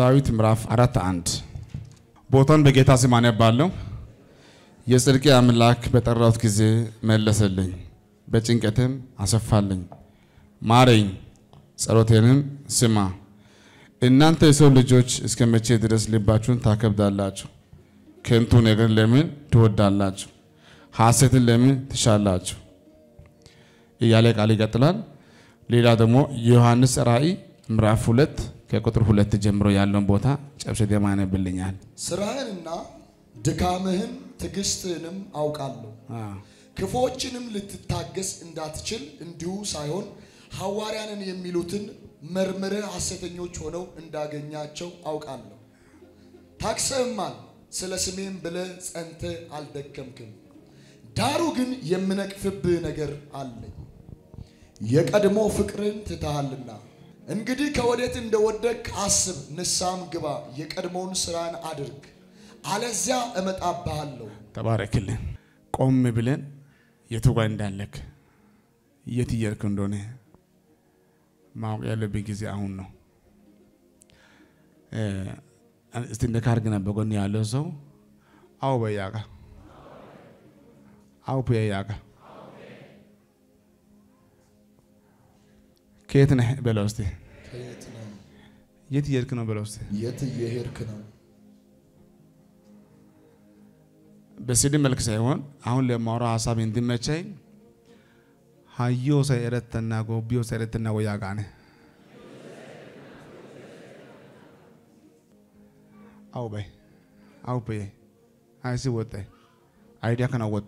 ዳዊት ምዕራፍ 4:1 ቦታን በጌታ ስም አነባለሁ። የጽድቅ አምላክ በጠራሁት ጊዜ መለሰልኝ፣ በጭንቀትም አሰፋልኝ። ማረኝ፣ ጸሎቴንም ስማ። እናንተ የሰው ልጆች እስከመቼ ድረስ ልባችሁን ታከብዳላችሁ? ከንቱ ነገር ለምን ትወዳላችሁ? ሐሰትን ለምን ትሻላችሁ? እያለ ቃል ይቀጥላል። ሌላ ደግሞ ዮሐንስ ራእይ ምዕራፍ 2 ከቁጥር 2 ጀምሮ ያለውን ቦታ ጨብጨብ ያማነብልኛል። ስራህንና ድካምህን ትዕግስትህንም አውቃለሁ። ክፉዎችንም ልትታገስ እንዳትችል እንዲሁ ሳይሆን ሐዋርያንን የሚሉትን መርምረህ ሐሰተኞች ሆነው እንዳገኛቸው አውቃለሁ። ታክሰህማል፣ ስለ ስሜም ብለህ ጸንተህ አልደከምክም። ዳሩ ግን የምነቅፍብህ ነገር አለኝ፣ የቀድሞ ፍቅርን ትተሃልና። እንግዲህ ከወዴት እንደወደቅህ አስብ፣ ንስሐም ግባ፣ የቀድሞውን ስራን አድርግ፣ አለዚያ እመጣብሃለሁ። ተባረክልን። ቆም ብለን የቱ ጋር እንዳለክ የት እየሄድክ እንደሆነ ማወቅ ያለብን ጊዜ አሁን ነው። እስቲ እንደካርግና በጎን ያለው ሰው አው በያጋ አው በያጋ ከየት ነህ በለው እስቲ። ከየት ነህ? የት እየሄድክ ነው በለው እስቲ። የት እየሄድክ ነው? በሲዲ መልክ ሳይሆን አሁን ለማውራው ሐሳብ እንዲመቸኝ ሃዮ ሰይረተና ጎቢዮ ሰይረተና ወያጋነ አው በይ አይሲ ወጣ አይዲያ ከና ወጣ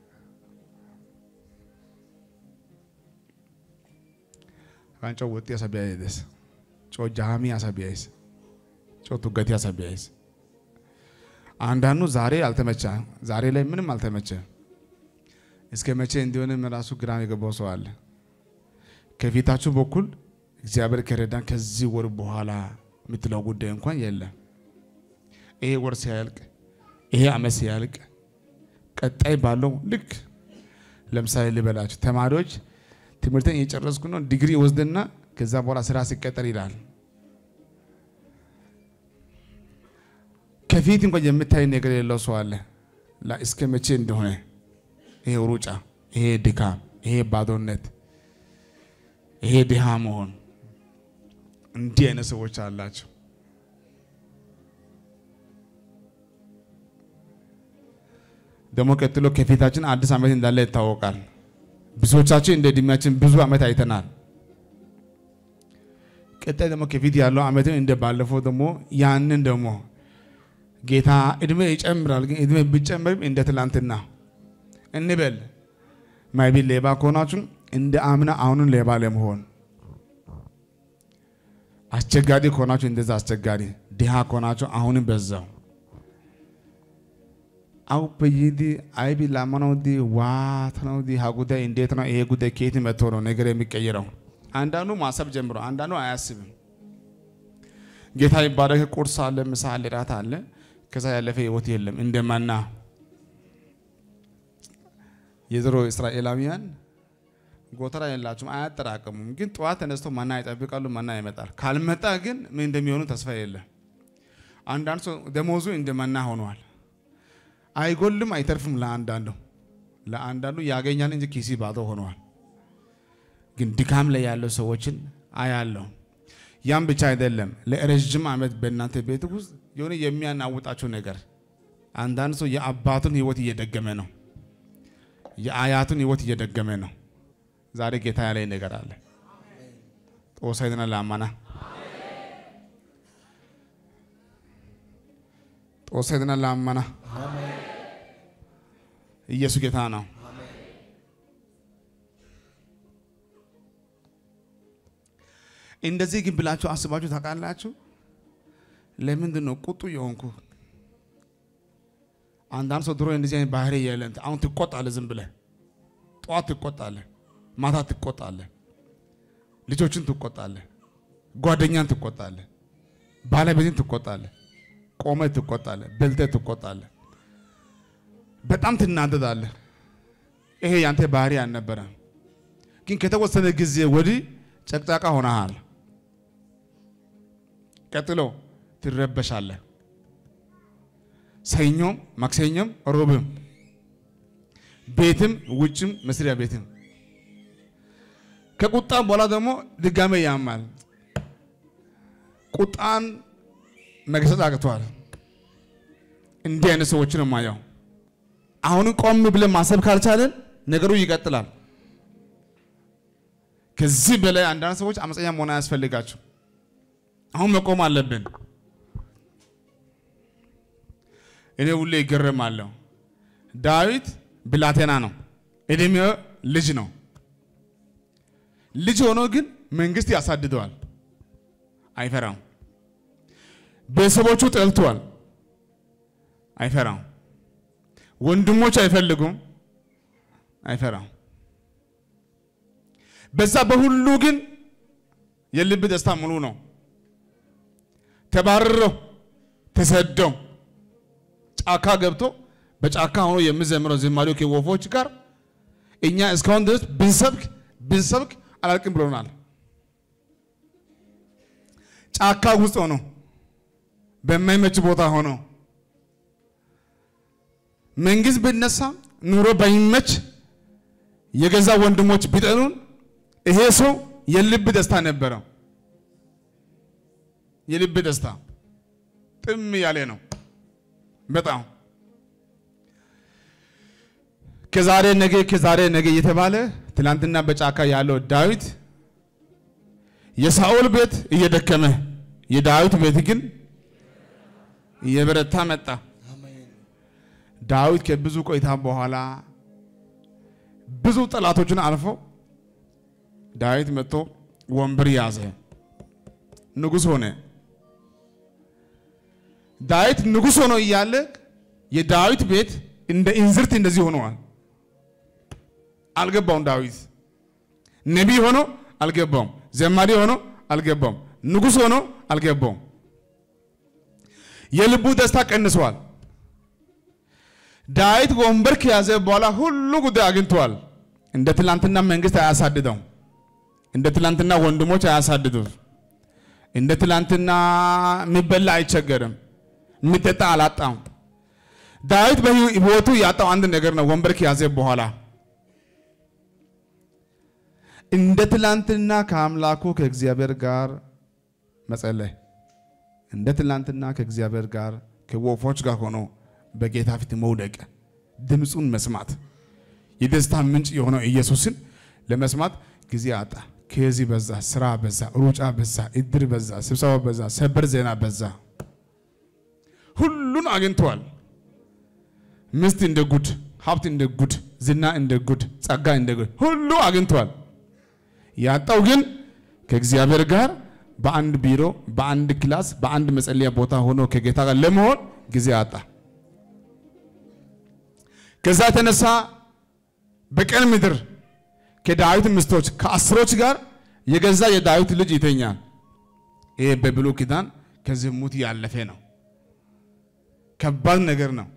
አንጮ ወጥ ያሳቢያይስ ጮ ጃሚ ያሳቢያይስ ጮ ቱገት ያሳቢያይስ አንዳንዱ ዛሬ አልተመቻ ዛሬ ላይ ምንም አልተመቸ እስከ መቼ እንደሆነ መራሱ ግራ የገባው ሰው አለ። ከፊታችሁ በኩል እግዚአብሔር ከረዳን ከዚህ ወር በኋላ ምትለው ጉዳይ እንኳን የለም። ይሄ ወር ሲያልቅ ይሄ አመት ሲያልቅ ቀጣይ ባለው ልክ ለምሳሌ ልበላችሁ ተማሪዎች ትምህርትን እየጨረስኩ ነው ዲግሪ ወስደና ከዛ በኋላ ስራ ሲቀጠር ይላል። ከፊት እንኳን የምታይ ነገር የለው ሰው አለ። እስከ መቼ እንደሆነ ይሄ ሩጫ፣ ይሄ ድካም፣ ይሄ ባዶነት፣ ይሄ ድሃ መሆን እንዲህ አይነት ሰዎች አላቸው። ደግሞ ቀጥሎ ከፊታችን አዲስ ዓመት እንዳለ ይታወቃል። ብዙዎቻችን እንደ እድሜያችን ብዙ ዓመት አይተናል። ቀጣይ ደግሞ ከፊት ያለው ዓመትን እንደ ባለፈው ደግሞ ያንን ደግሞ ጌታ እድሜ ይጨምራል። ግን እድሜ ቢጨምርም እንደ ትላንትና እንበል ማይቢ ሌባ ከሆናችሁ እንደ አምና አሁንን ሌባ ለመሆን አስቸጋሪ ከሆናችሁ እንደዛ አስቸጋሪ፣ ድሃ ከሆናችሁ አሁንም በዛው አው በይዲ አይቢ ላማናውዲ ዋታናውዲ ሀጉዳይ እንዴት ነው ይሄ ጉዳይ ከየት መጥቶ ነው ነገር የሚቀየረው? አንዳንዱ ማሰብ ጀምሮ አንዳንዱ አያስብም። ጌታ ይባረክ። ቁርስ አለ፣ ምሳ አለ፣ ራት አለ፣ ከዛ ያለፈ ህይወት የለም። እንደማና የድሮ እስራኤላውያን ጎተራ የላቸውም፣ አያጠራቅሙም። ግን ጠዋት ተነስተው ማና ይጠብቃሉ፣ ማና ይመጣል። ካልመጣ ግን ምን እንደሚሆኑ ተስፋ የለም። አንዳንዱ ደሞዙ እንደማና ሆኗል። አይጎልም አይተርፍም። ለአንዳንዱ ያገኛል እንጂ ኪሲ ባዶ ሆኗል። ግን ድካም ላይ ያለው ሰዎችን አያለው። ያም ብቻ አይደለም፣ ለረጅም ዓመት በእናንተ ቤት ውስጥ የሆነ የሚያናውጣቸው ነገር አንዳንድ ሰው የአባቱን ህይወት እየደገመ ነው፣ የአያቱን ህይወት እየደገመ ነው። ዛሬ ጌታ ያለኝ ነገር አለ። ጦሳይና ላማና ጦሳይና ላማና ኢየሱስ ጌታ ነው። እንደዚህ ግን ብላችሁ አስባችሁ ታውቃላችሁ? ለምንድን ነው ቁጡ የሆንኩ? አንዳንድ ሰው ድሮ እንደዚህ አይነት ባህሪ የለም። አሁን ትቆጣለህ፣ ዝም ብለህ ጠዋት ትቆጣለህ፣ ማታ ትቆጣለህ፣ ልጆችን ትቆጣለህ፣ ጓደኛን ትቆጣለህ፣ ባለቤትን ትቆጣለህ፣ ቆመህ ትቆጣለህ፣ በልተህ ትቆጣለህ፣ በጣም ትናደዳለህ። ይሄ ያንተ ባህሪ አልነበረም። ግን ከተወሰነ ጊዜ ወዲህ ጨቅጫቃ ሆነሃል። ቀጥሎ ትረበሻለህ። ሰኞም ማክሰኞም ሮብም ቤትም ውጭም መስሪያ ቤትም ከቁጣ በኋላ ደግሞ ድጋሜ ያማል። ቁጣን መግሰጽ አቅቷል። እንዲህ አይነት ሰዎችን ማያው አሁን ቆም ብለን ማሰብ ካልቻለን ነገሩ ይቀጥላል። ከዚህ በላይ አንዳንድ ሰዎች አመፀኛ መሆን አያስፈልጋቸው። አሁን መቆም አለብን። እኔ ሁሌ ይገረማለሁ። ዳዊት ብላቴና ነው፣ እድሜው ልጅ ነው። ልጅ ሆኖ ግን መንግስት ያሳድደዋል፣ አይፈራም። ቤተሰቦቹ ጠልቷል፣ አይፈራም። ወንድሞች አይፈልጉም፣ አይፈራም። በዛ በሁሉ ግን የልብ ደስታ ሙሉ ነው። ተባረረው ተሰደው ጫካ ገብቶ በጫካ ሆኖ የሚዘምረው ዝማሬው ከወፎች ጋር እኛ እስካሁን ድረስ ብንሰብክ አላልቅም ብሎናል። ጫካ ውስጥ ሆኖ በማይመች ቦታ ሆኖ መንግስት ቢነሳ ኑሮ ባይመች የገዛ ወንድሞች ቢጠሉን ይሄ ሰው የልብ ደስታ ነበረው። የልብ ደስታ ጥም ያለ ነው በጣም። ከዛሬ ነገ እየተባለ ትላንትና በጫካ ያለው ዳዊት የሳኦል ቤት እየደከመ የዳዊት ቤት ግን እየበረታ መጣ። ዳዊት ከብዙ ቆይታ በኋላ ብዙ ጠላቶችን አልፎ ዳዊት መጥቶ ወንበር ያዘ፣ ንጉስ ሆነ። ዳዊት ንጉስ ሆኖ እያለ የዳዊት ቤት እንደ እንዝርት እንደዚህ ሆኗል። አልገባውም። ዳዊት ነቢይ ሆኖ አልገባውም፣ ዘማሪ ሆኖ አልገባውም፣ ንጉስ ሆኖ አልገባውም። የልቡ ደስታ ቀንሷል። ዳዊት ወንበር ከያዘ በኋላ ሁሉ ጉዳይ አግኝቷል። እንደ ትላንትና መንግስት አያሳድደው፣ እንደ ትላንትና ወንድሞች አያሳድዱት፣ እንደ ትላንትና የሚበላ አይቸገርም፣ የሚጠጣ አላጣም። ዳዊት በህይወቱ ያጣው አንድ ነገር ነው። ወንበር ከያዘ በኋላ እንደ ትላንትና ከአምላኩ ከእግዚአብሔር ጋር መጸለይ፣ እንደ ትላንትና ከእግዚአብሔር ጋር ከወፎች ጋር ሆኖ በጌታ ፊት መውደቅ፣ ድምጹን መስማት፣ የደስታ ምንጭ የሆነው ኢየሱስን ለመስማት ጊዜ አጣ። ከዚህ በዛ፣ ስራ በዛ፣ ሩጫ በዛ፣ እድር በዛ፣ ስብሰባ በዛ፣ ሰበር ዜና በዛ። ሁሉን አግኝቷል። ምስት እንደ ጉድ፣ ሀብት እንደ ጉድ፣ ዝና እንደ ጉድ፣ ጸጋ እንደ ጉድ ሁሉ አግኝቷል። ያጣው ግን ከእግዚአብሔር ጋር በአንድ ቢሮ፣ በአንድ ክላስ፣ በአንድ መጸለያ ቦታ ሆኖ ከጌታ ጋር ለመሆን ጊዜ አጣ። ከዛ የተነሳ በቀን ምድር ከዳዊት ምስቶች ከአስሮች ጋር የገዛ የዳዊት ልጅ ይተኛል። ይሄ በብሉይ ኪዳን ከዝሙት ያለፈ ነው። ከባድ ነገር ነው።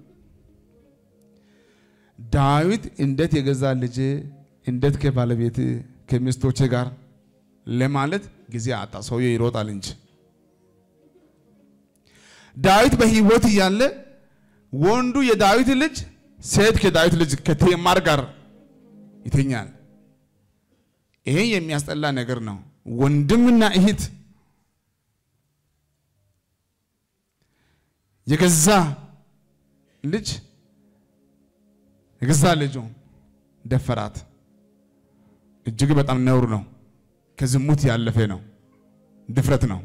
ዳዊት እንዴት የገዛ ልጅ እንዴት ከባለቤት ከሚስቶች ጋር ለማለት ጊዜ አጣ። ሰውዬው ይሮጣል እንጂ ዳዊት በህይወት ያለ ወንዱ የዳዊት ልጅ ሴት ከዳዊት ልጅ ከቴማር ጋር ይተኛል። ይሄ የሚያስጠላ ነገር ነው። ወንድምና እህት የገዛ ልጁ ደፈራት። እጅግ በጣም ነውር ነው። ከዝሙት ያለፈ ነው። ድፍረት ነው።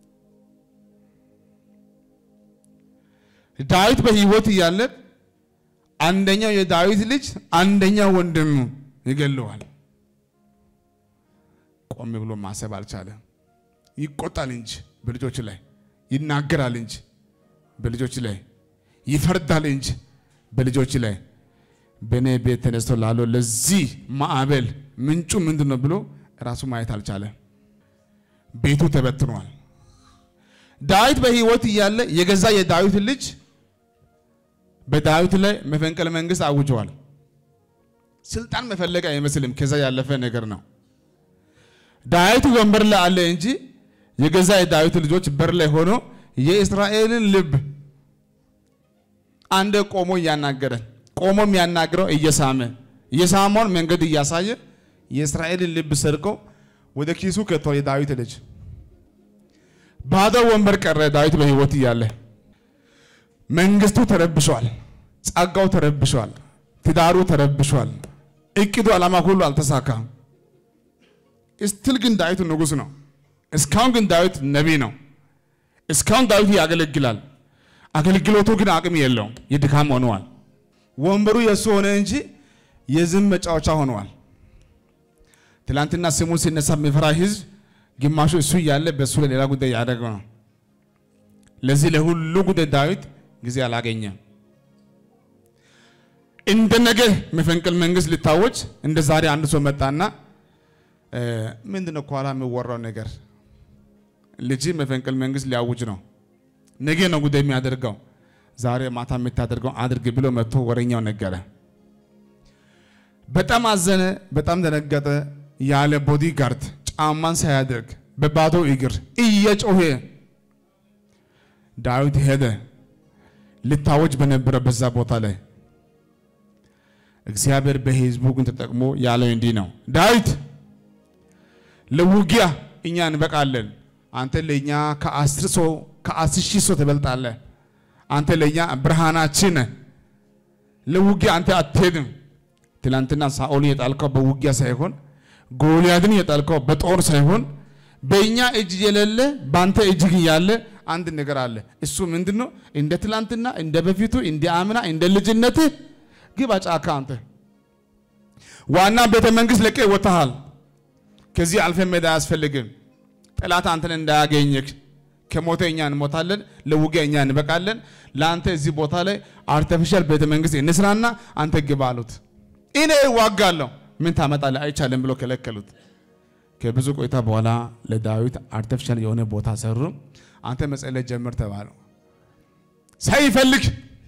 ዳዊት በህይወት ያለ አንደኛው የዳዊት ልጅ አንደኛው ወንድሙ ይገለዋል። ቆም ብሎ ማሰብ አልቻለም። ይቆጣል እንጂ በልጆች ላይ ይናገራል እንጂ በልጆች ላይ ይፈርዳል እንጂ በልጆች ላይ በኔ ቤት ተነስቶ ላለው ለዚህ ማዕበል ምንጩ ምንድነው ብሎ ራሱ ማየት አልቻለም። ቤቱ ተበትኗል። ዳዊት በህይወት እያለ የገዛ የዳዊት ልጅ በዳዊት ላይ መፈንቅለ መንግስት አውጀዋል። ስልጣን መፈለግ አይመስልም። ከዛ ያለፈ ነገር ነው። ዳዊት ወንበር ላይ አለ እንጂ የገዛ የዳዊት ልጆች በር ላይ ሆኖ የእስራኤልን ልብ አንድ ቆሞ ያናገረ ቆሞ የሚያናግረው እየሳመውን መንገድ እያሳየ የእስራኤልን ልብ ሰርቆ ወደ ኪሱ ከቶ የዳዊት ልጅ ባዶ ወንበር ቀረ ዳዊት በህይወት እያለ መንግስቱ ተረብሿል ጸጋው ተረብሿል ትዳሩ ተረብሿል እቅዱ ዓላማ ሁሉ አልተሳካም እስቲል ግን ዳዊት ንጉስ ነው እስካሁን ግን ዳዊት ነብይ ነው እስካሁን ዳዊት ያገለግላል አገልግሎቱ ግን አቅም የለውም የድካም ሆኗል ወንበሩ የሱ ሆነ እንጂ የዝም መጫወቻ ሆኗል ትላንትና ስሙ ሲነሳ የሚፈራ ህዝብ ግማሹ እሱ ያለ በሱ ሌላ ጉዳይ ያደረገው ነው ለዚህ ለሁሉ ጉዳይ ዳዊት ጊዜ አላገኘም እንደነገ መፈንቅል መንግስት ሊታወጅ እንደ ዛሬ አንድ ሰው መጣና ምንድነው ኳላ የሚወራው ነገር ልጅ መፈንቅል መንግስት ሊያውጅ ነው ነገ ነው ጉዳይ የሚያደርገው ዛሬ ማታ የምታደርገው አድርግ ብሎ መጥቶ ወረኛው ነገረ በጣም አዘነ በጣም ደነገጠ ያለ ቦዲ ጋርድ ጫማን ሳያደርግ በባዶ እግር እየጮኸ ዳዊት ሄደ ሊታወጅ በነበረ በዛ ቦታ ላይ እግዚአብሔር በህዝቡ ግን ተጠቅሞ ያለው እንዲህ ነው ዳዊት ለውጊያ እኛ እንበቃለን አንተ ለኛ ከ10 ሺህ ሰው ተበልጣለህ አንተ ለኛ ብርሃናችን ለውጊያ አንተ አትሄድም ትላንትና ሳኦል የጣልከው በውጊያ ሳይሆን ጎልያድን የጣልከው በጦር ሳይሆን በእኛ እጅ የሌለ ባንተ እጅ ያለ አንድ ነገር አለ እሱ ምንድነው እንደ ትላንትና እንደ በፊቱ እንደ አምና እንደ ልጅነት ግባ ጫካ አንተ ዋና ቤተ መንግስት ለቀ ወጣሃል ከዚህ አልፈ መዳ ያስፈልግም ጠላት አንተን እንዳያገኝክ ከሞተኛ እንሞታለን ለውጊያኛ እንበቃለን ላንተ እዚህ ቦታ ላይ አርቲፊሻል ቤተ መንግስት እንስራና አንተ ግባሉት እኔ ዋጋለሁ ምን ታመጣለህ አይቻለም ብሎ ከለከሉት ከብዙ ቆይታ በኋላ ለዳዊት አርቲፊሻል የሆነ ቦታ ሰሩ አንተ መጸለይ ጀምር ተባለው ሳይፈልግ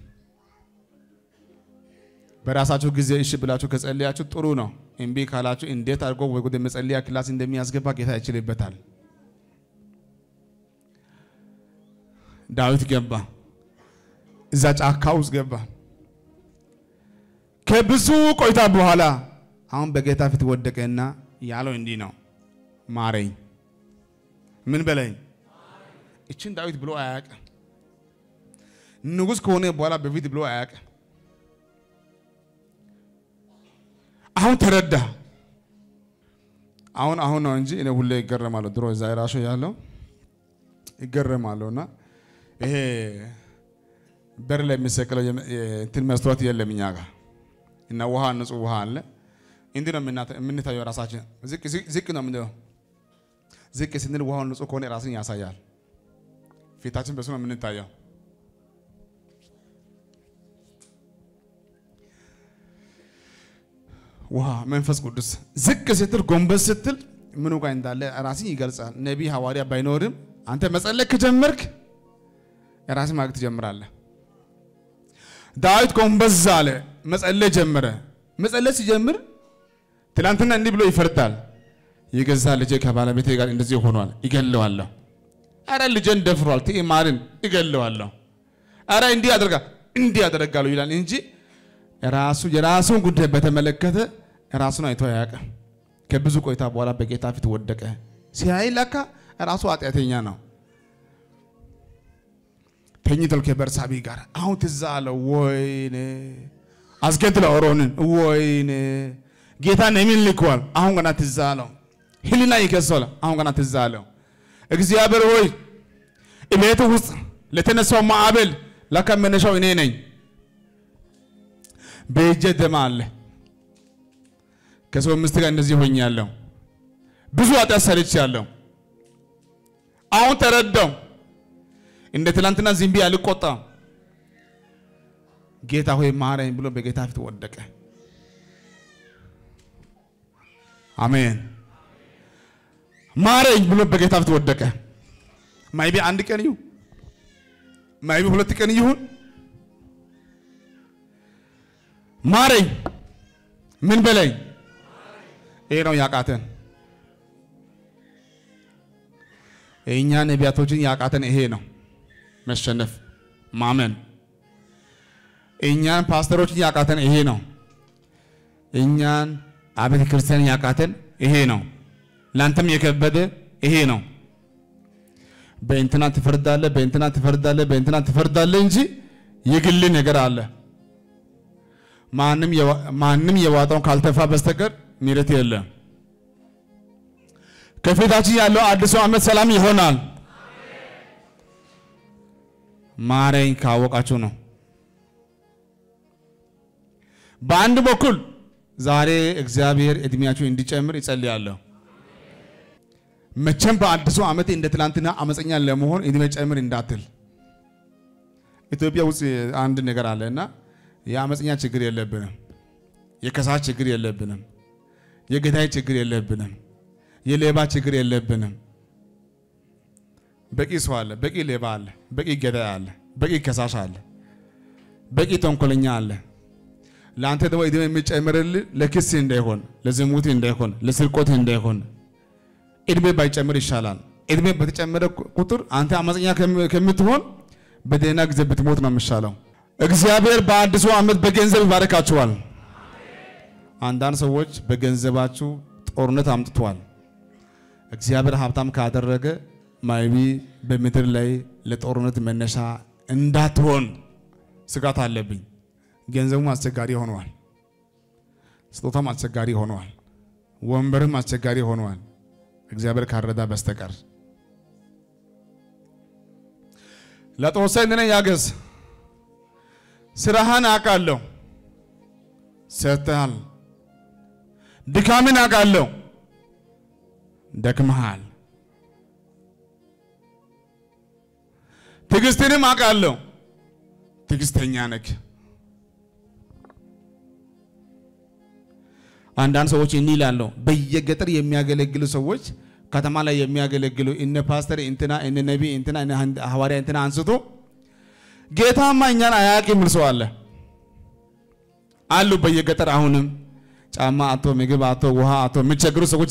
በራሳችሁ ጊዜ እሺ ብላችሁ ከጸለያችሁ ጥሩ ነው እንቢ ካላችሁ እንዴት አድርጎ ወደ መጸለያ ክላስ እንደሚያስገባ ጌታ ይችላልበታል ዳዊት ገባ እዛ ጫካ ውስጥ ገባ ከብዙ ቆይታ በኋላ አሁን በጌታ ፊት ወደቀና ያለው እንዲህ ነው ማረኝ ምን በለኝ እቺን ዳዊት ብሎ አያቀ ንጉስ ከሆነ በኋላ በፊት ብሎ አያቀ አሁን ተረዳ አሁን ነው እንጂ እኔ ሁሌ ይገረማለሁ ድሮ እዛ ራሱ ያለው ይገረማለውና ይሄ በር ላይ የሚሰቀለው እንትን መስታወት የለምኛ ጋር እና ውሃ ንጹህ ውሃ አለ እንዴ ነው የምንታየው ራሳችን ዝቅ ነው ምንድነው ዝቅ ስንል ውሃው ንጹህ ከሆነ ራስን ያሳያል ፊታችን በሱ ነው የምንታየው ውሃ መንፈስ ቅዱስ ዝቅ ስትል ጎንበስ ስትል ምኑ ጋር እንዳለ ራስን ይገልጻል ነብይ ሐዋርያ ባይኖርም አንተ መጸለይ ከጀመርክ ራስን ማግት ጀምራለህ ዳዊት ጎንበስ አለ መጸለይ ጀመረ መጸለይ ሲጀምር ትላንትና እንዲህ ብሎ ይፈርዳል የገዛ ልጄ ከባለቤቴ ጋር እንደዚህ ሆኗል ይገለዋለሁ አረ ልጄን ደፍሯል ትዕማርን ይገለዋለሁ አረ እንዲህ ያደርጋሉ ይላል እንጂ የራሱን ጉዳይ በተመለከተ ራሱን አይቶ ያቀ ከብዙ ቆይታ በኋላ በጌታ ፊት ወደቀ ሲያይ ለካ ራሱ ኃጢአተኛ ነው ተኝተል ከበርሳቢ ጋር አሁን ትዛለው ወይኔ አስገድለው ኦሮንን ወይኔ ጌታ ነሚን ልኳል አሁን ገና ትዛለው ህሊና ይከሰለ አሁን ገና ትዛለው እግዚአብሔር ሆይ እቤቱ ውስጥ ለተነሳው ማዕበል ለከመነሻው እኔ ነኝ በእጄ ደም አለ ከሰው ምስት ጋር እንደዚህ ሆኛለሁ ብዙ ኃጢአት ሰርቻለሁ አሁን ተረዳው እንደ ትላንትና ዝምቢ አልቆጣም ጌታ ሆይ ማረኝ ብሎ በጌታ ፊት ወደቀ አሜን ማረኝ ብሎ በጌታ ፊት ወደቀ ማይቢ አንድ ቀን ይሁን ማይቢ ሁለት ቀን ይሁን ማረኝ ምን በለኝ ይሄ ነው ያቃተን እኛ ነቢያቶችን ያቃተን ይሄ ነው መሸነፍ ማመን እኛን ፓስተሮችን ያቃተን ይሄ ነው እኛን አቤተ ክርስቲያን ያቃተን ይሄ ነው ላንተም የከበደ ይሄ ነው በእንትና ትፈርዳለህ እንጂ የግል ነገር አለ ማንንም የዋጣውን ካልተፋ በስተቀር ምሕረት የለም ከፊታችን ያለው አዲሱ ዓመት ሰላም ይሆናል ማረኝ ካወቃችሁ ነው በአንድ በኩል ዛሬ እግዚአብሔር እድሜያችሁ እንዲጨምር ይጸልያለሁ መቼም በአዲሱ ዓመት እንደ ትላንትና አመፀኛ ለመሆን እድሜ ጨምር እንዳትል ኢትዮጵያ ውስጥ አንድ ነገር አለና የአመፀኛ ችግር የለብንም የከሳሽ ችግር የለብንም የገዳይ ችግር የለብንም የሌባ ችግር የለብንም በቂ ሰው አለ በቂ ሌባ አለ በቂ ገዳይ አለ በቂ ከሳሽ አለ በቂ ተንኮለኛ አለ ላንተ ደግሞ እድሜ የሚጨምርልህ ለክስ እንዳይሆን ለዝሙት እንዳይሆን ለስርቆት እንዳይሆን እድሜ ባይጨምር ይሻላል እድሜ በተጨመረ ቁጥር አንተ አመፀኛ ከምትሆን በደህና ጊዜ ብትሞት ነው የሚሻለው እግዚአብሔር በአዲሱ ዓመት በገንዘብ ይባርካችኋል አንዳንድ ሰዎች በገንዘባችሁ ጦርነት አምጥቷል እግዚአብሔር ሀብታም ካደረገ ማይቢ በምድር ላይ ለጦርነት መነሻ እንዳትሆን ስጋት አለብኝ ገንዘቡም አስቸጋሪ ሆኗል ስጦታም አስቸጋሪ ሆኗል ወንበርም አስቸጋሪ ሆኗል እግዚአብሔር ካረዳ በስተቀር ለተወሰነ ነኝ ያገዝ ስራህን አቃለው ሰርተሃል ድካምን አቃለው ደክመሃል ትግስትንም አቃለው ትግስተኛ ነህ አንዳንድ ሰዎች እንይላለው በየገጠር የሚያገለግሉ ሰዎች ከተማ ላይ የሚያገለግሉ እነ ፓስተር እንትና እነ ነቢ እንትና እነ ሐዋርያ እንትና አንስቶ ጌታማ እኛን አያውቅም ሰው አሉ በየገጠር አሁንም ጫማ አቶ ምግብ አቶ ውሃ አቶ የሚቸገሩ ሰዎች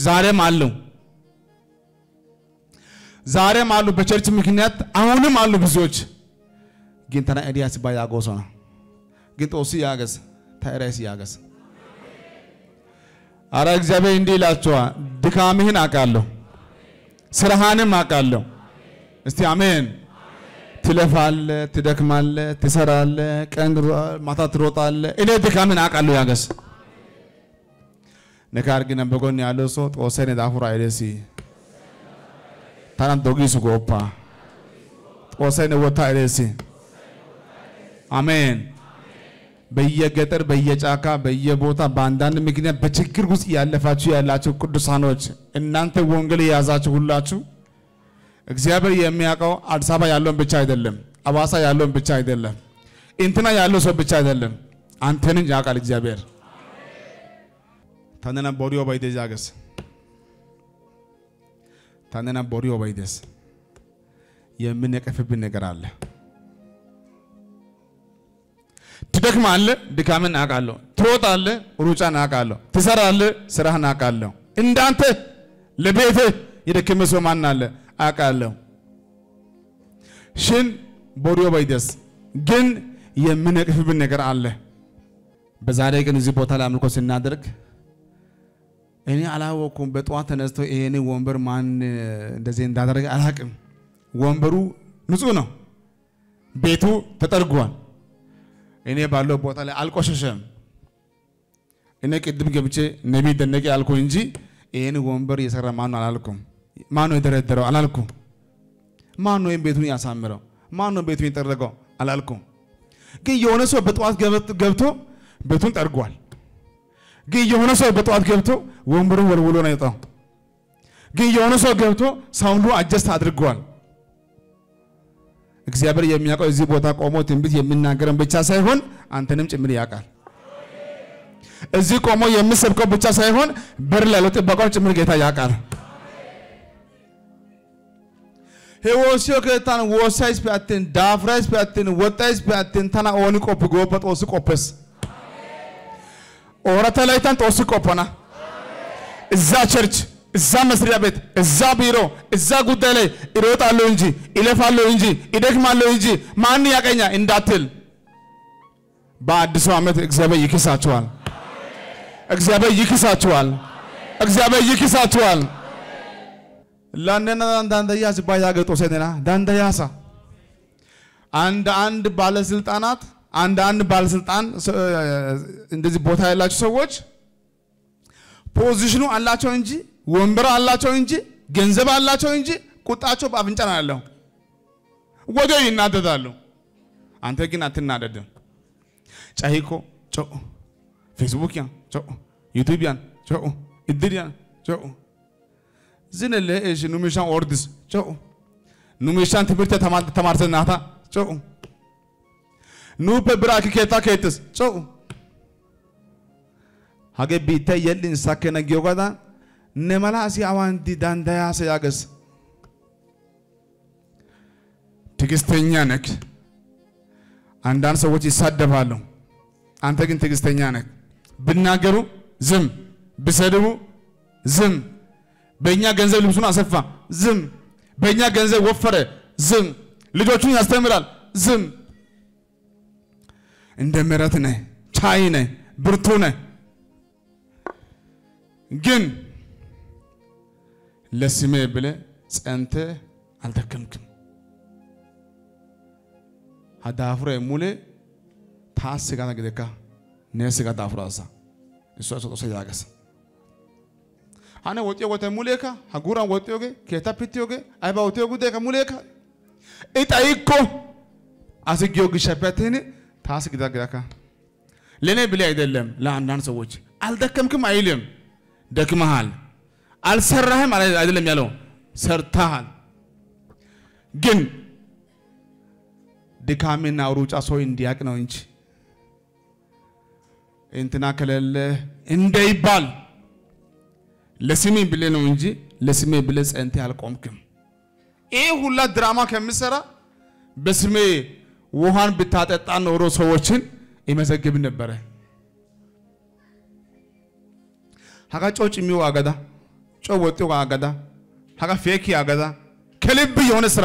ዛሬም አሉ በቸርች ምክንያት አሁንም አሉ ብዙዎች ግን ተና ኤዲያስ ባያጎሶና ግን ጦሲ ያገስ ታይራስ ያገስ አራ እግዚአብሔር እንዲህ ይላችኋል ድካምህን አቃለሁ ስራህንም አቃለሁ እስቲ አሜን ትለፋለህ ትደክማለህ ትሰራለህ ቀን ማታ ትሮጣለህ እኔ ድካምህን አቃለሁ ያገስ ነካር ግን በጎን ያለው ሰው ጦሰኔ ዳፉራ አይደሲ ታናም ዶጊሱ ጎፓ ጦሰኔ ወታ አይደሲ አሜን በየገጠር በየጫካ በየቦታ ባንዳንድ ምክንያት በችግር ውስጥ ያለፋችሁ ያላችሁ ቅዱሳኖች እናንተ ወንጌል ያዛችሁ ሁላችሁ እግዚአብሔር የሚያውቀው አዲስ አበባ ያለውን ብቻ አይደለም አዋሳ ያለውን ብቻ አይደለም እንትና ያለው ሰው ብቻ አይደለም አንተንም ያውቃል እግዚአብሔር ታነና ቦሪዮ ባይደስ ያገስ ታነና ቦሪዮ ባይደስ የምንቀፍብን ነገር አለ ትደክማለህ ድካምን አቃለሁ ትሮጣለህ ሩጫን አቃለሁ ትሰራለህ ስራህን አቃለሁ እንዳንተ ለቤት የደከመ ሰው ማን አለ አቃለሁ ሽን ቦሪዮ ባይደስ ግን የምንቀፍብን ነገር አለ በዛሬ ቀን እዚህ ቦታ ላይ አምልኮ ስናደርግ እኔ አላወኩም በጧት ተነስቶ ይሄን ወንበር ማን እንደዚህ እንዳደረገ አላቅም ወንበሩ ንጹህ ነው ቤቱ ተጠርጓል እኔ ባለው ቦታ ላይ አልቆሸሸም እኔ ቅድም ገብቼ ነቢ ደነቂ አልኩ እንጂ ይሄን ወንበር የሰራ ማን አላልኩም ማን የደረደረው አላልኩም ማን ነው ቤቱን ያሳምረው ማን ነው ቤቱን የጠረገው አላልኩም ግን የሆነ ሰው በጧት ገብቶ ቤቱን ጠርጓል ግን የሆነ ሰው በጧት ገብቶ ወንበሩን ወልውሎ ነው የጣው ግን የሆነ ሰው ገብቶ ሳውንዱ አጀስት አድርጓል እግዚአብሔር የሚያውቀው እዚህ ቦታ ቆሞ ትንቢት የሚናገረን ብቻ ሳይሆን አንተንም ጭምር ያውቃል እዚህ ቆሞ የሚሰብከው ብቻ ሳይሆን በር ላይ ለጥበቃው ጭምር ጌታ ያውቃል ሄዎሲዮ ከታን ወሳይስ ቢያትን ዳፍራይስ ቢያትን ወጣይስ ቢያትን ታና ኦኒ ቆፕ ጎበጥ ኦስ ቆፕስ ኦራታ ላይታን ጦስ ቆፖና እዛ ቸርች እዛ መስሪያ ቤት እዛ ቢሮ እዛ ጉዳይ ላይ እሮጣለሁ እንጂ እለፋለሁ እንጂ እደክማለሁ እንጂ ማን ያቀኛ እንዳትል በአዲሱ ዓመት እግዚአብሔር ይክሳችኋል እግዚአብሔር ይክሳችኋል እግዚአብሔር ይክሳችኋል ለአንደና ዳንዳያስ ባያገጦ ሰደና ዳንዳያሳ አንድ ባለስልጣናት አንድ ባለስልጣን እንደዚህ ቦታ ያላችሁ ሰዎች ፖዚሽኑ አላቸው እንጂ ወንበር አላቸው እንጂ ገንዘብ አላቸው እንጂ ቁጣቸው በአፍንጫ ነው ያለው ወዲያው ይናደዳሉ አንተ ግን አትናደድም ጫይኮ ጮ ፌስቡክ ያ ጮ ዩቲዩብ ያ ጮ እድሪያ ጮ ዝነለ እሺ ኑሚሻን ኦርድስ ጮ ኑሚሻን ትምህርት ተማርተናታ ጮ ኑፐ ብራክ ከታ ከትስ ጮ ሀገ ቢተ የልን ሳከነ ጊዮጋዳ ነመላሲ አዋንዲ ዳንዳያ ሰያገስ ትግስተኛ ነክ አንዳንድ ሰዎች ይሳደባሉ አንተ ግን ትግስተኛ ነክ ብናገሩ ዝም ብሰድቡ ዝም በእኛ ገንዘብ ልብሱን አሰፋ ዝም በእኛ ገንዘብ ወፈረ ዝም ልጆቹን ያስተምራል ዝም እንደ ምረት ነህ ቻይ ነህ ብርቱ ነህ ግን ለስሜ ብለ ጸንተ አልተከምክም አዳፍረ ሙሌ ታስጋ ነገደካ ነስጋ ዳፍራሳ እሱ ሰያገስ አነ ወጤ ሙሌካ ሀጉራን ወጤዮገ ከታፒትዮገ አይባ ወጤዮገ ደካ ሙሌካ እጣይኮ አስጊዮ ግሸፈተነ ታስጋ ደካ ለኔ ብለ አይደለም ለአንዳንድ ሰዎች አልደከምክም አይልም ደክመሃል አልሰራህም አይደለም ያለው ሰርተሃል ግን ድካምና ሩጫ ሰው እንዲያቅ ነው እንጂ እንትና ከለለ እንደይባል ለስሜ ብለ ነው እንጂ ለስሜ ብለ ጸንተ አልቆምክም ይሄ ሁላ ድራማ ከምሰራ በስሜ ውሃን ብታጠጣ ኖሮ ሰዎችን ይመዘግብ ነበር ሀጋ ጮጭሚው አገዳ ጮወጤው አገዳ ሀጋ ፌኪ አገዳ ከልብ የሆነ ስራ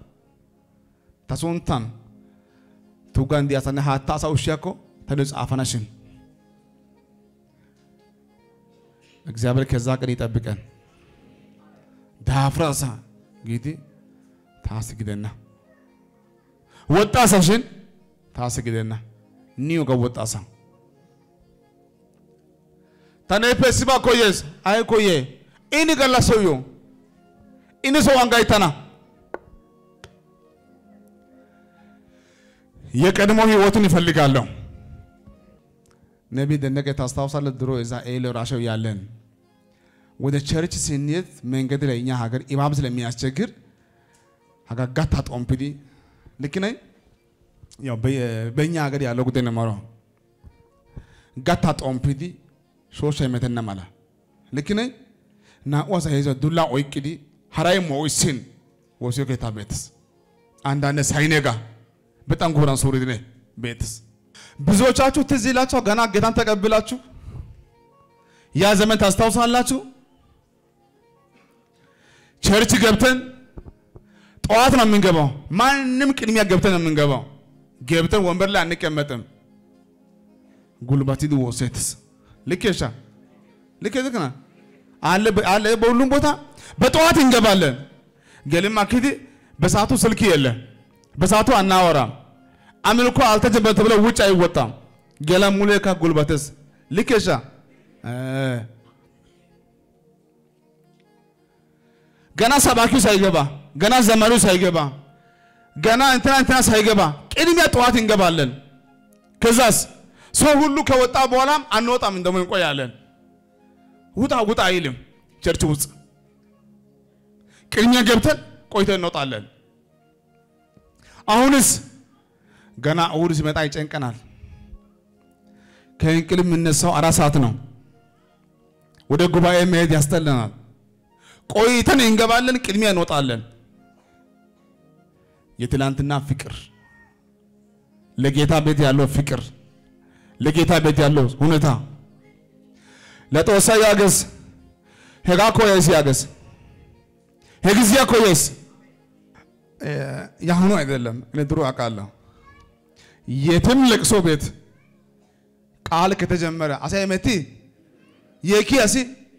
ታሶንታን ቱጋን ዲያሳነ ሃታ ሳውሽያኮ ተደጻፈናሽን እግዚአብሔር ከዛ ቀን ይጠብቀን ዳፍራሳ ጌቲ ታስግደና ወጣሳሽን ታስግደና ኒዮ ገወጣሳ ታኔ ፔሲባ ኮየስ አይ ኮየ ኢኒ ገላሶዮ ኢኒ ሰው አንጋይታና የቀድሞ ህይወቱን ይፈልጋለሁ ነብይ ደነቀ ታስታውሳለህ ድሮ እዛ ኤሎ ራሽው ያለን ወደ ቸርች ሲኒት መንገድ ላይ እኛ ሀገር ኢማም ስለሚያስቸግር ሀጋጋታ ጦምፕዲ ልክነኝ ያው በእኛ ሀገር ያለው ጉዳይ ነው ማለት ጋታ ጦምፕዲ ሾሻ ይመተና ማላ ልክነኝ ናዋሳ ሄዘ ዱላ ኦይቅዲ ሐራይ ሞይሲን ወሲዮ ከታበትስ አንዳንደ ሳይነጋ በጣም ጎራን ሶሪ ነኝ ቤትስ ብዙዎቻችሁ ትዝ ይላችሁ ገና ጌታን ተቀብላችሁ ያ ዘመን ታስታውሳላችሁ ቸርች ገብተን ጧት ነው የምንገባው ማንንም ቅድሚያ ገብተን ነው የምንገባው ገብተን ወንበር ላይ አንቀመጥም ጉልባቲ ወሰትስ ልከሻ ልከዘከና አለ በሁሉም ቦታ በጧት እንገባለን ገልማ ከዲ በሰዓቱ ስልክ የለ በሰዓቱ አናወራም አምልኮ አልተጀመረ ብለው ውጭ አይወጣም ገላ ሙሌካ ጉልባትስ ልከሻ ገና ሰባኪው ሳይገባ ገና ዘመኑ ሳይገባ ገና እንትና ሳይገባ ቅድሚያ ጧት እንገባለን ከዛስ ሰው ሁሉ ከወጣ በኋላም አንወጣም እንደምን እንቆያለን ውጣ አይልም ቸርች ውስጥ ቅድሚያ ገብተን ቆይተን እንወጣለን አሁንስ ገና እሑድ ሲመጣ ይጨንቀናል ከእንቅልፍ የምንነሳው 4 ሰዓት ነው ወደ ጉባኤ መሄድ ያስጠላናል ቆይተን እንገባለን ቅድሚያ እንወጣለን የትላንትና ፍቅር ለጌታ ቤት ያለው ፍቅር ለጌታ ቤት ያለው ሁኔታ ለጦሳ ያገስ هجا كويس ياجس هجزيا كويس يهونو አይደለም እኔ ድሮ አውቃለሁ የትም ለቅሶ ቤት ቃል ከተጀመረ አሳይመቲ የኪያሲ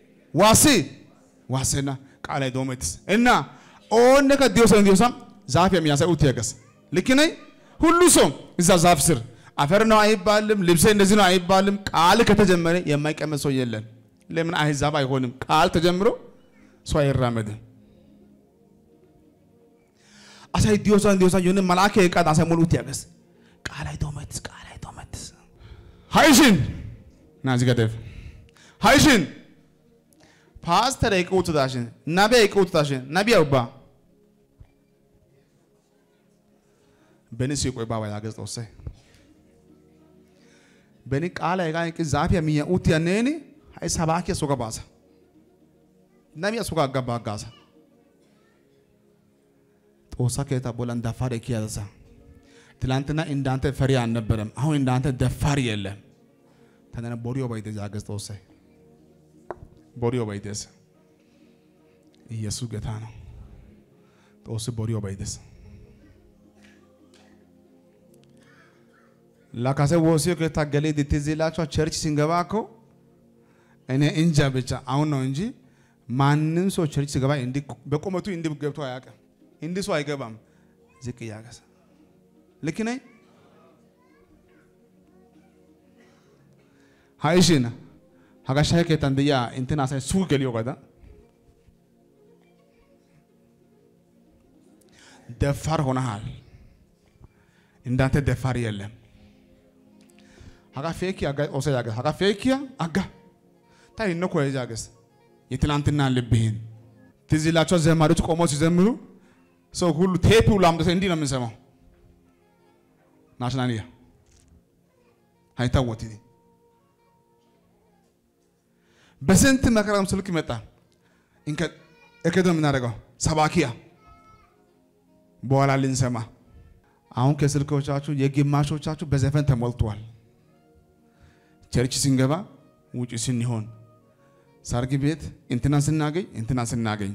ዋሴና ቃል አይዶመትስ እና ኦነከ ዲዮሳም ዛፍ የሚያሳዩት ያገስ ልክ ነኝ ሁሉ ሰው እዛ ዛፍ ስር አፈር ነው አይባልም ልብሴ እንደዚህ ነው አይባልም ቃል ከተጀመረ የማይቀመጥ ሰው የለም ለምን አህዛብ አይሆንም ቃል ተጀምሮ ሰው አይራመድም አሳይ ዲዮሳን የሆነ መልአክ የቃል አሳሙሉት ያገስ ቃል አይዶመትስ ሃይሽን ናዚ ገደፍ ሃይሽን ፓስተር አይቆጥታሽን ነብይ አይቆጥታሽን ነብይ አውባ በነሲ ቆይ ባባ ያገዝ ተወሰይ በኔ ቃል አይጋን ከዛፍ የሚያውት ያነኒ አይ ሰባኪ ሶጋባሳ ነብይ ሶጋጋባጋሳ ጦሳ ከታ ቦላን ዳፋር እኪያዛ ትላንትና እንዳንተ ፈሪ አልነበረም አሁን እንዳንተ ደፋር የለም ተነነ ቦሪዮ ባይተ ያገዝ ተወሰይ ቦሪዮ ባይተስ ኢየሱስ ጌታ ነው ጦስ ቦሪዮ ባይተስ ላካሰ ወሲዮ ከታገለ ዲትዚላቸው ቸርች ሲንገባኮ እኔ እንጃ ብቻ አሁን ነው እንጂ ማንንም ሰው ቸርች ሲገባ እንዲ በቆመቱ እንዲ ገብቶ አያውቅም እንዲ ሰው አይገባም ዝቅ ያገሰ ልክ ነኝ ሃይሽና ሀጋሻይ ከታንደያ እንትና ሳይ ሱገሊዮ ጋዳ ደፋር ሆነሃል እንዳንተ ደፋር የለም ሀጋ ፌክ ያጋ ኦሰ ያጋ ሀጋ ፌክ ያጋ ታይ ነው ኮይ ያጋስ የትላንትና ልብህን ትዝላቸው ዘማሪዎች ቆሞ ሲዘምሩ ሰው ሁሉ ቴፕ ላምደሰ እንዲ ነው የምንሰማው ናሽናሊያ ሃይታወቲ በስንት መከራም ስልክ መጣ እንከ እከደም እናደርገው ሰባኪያ በኋላ ልንሰማ አሁን ከስልኮቻችሁ የግማሾቻችሁ በዘፈን ተሞልቷል ቸርች ሲንገባ ውጪ ሲንሆን ሳርግ ቤት እንትና ስናገኝ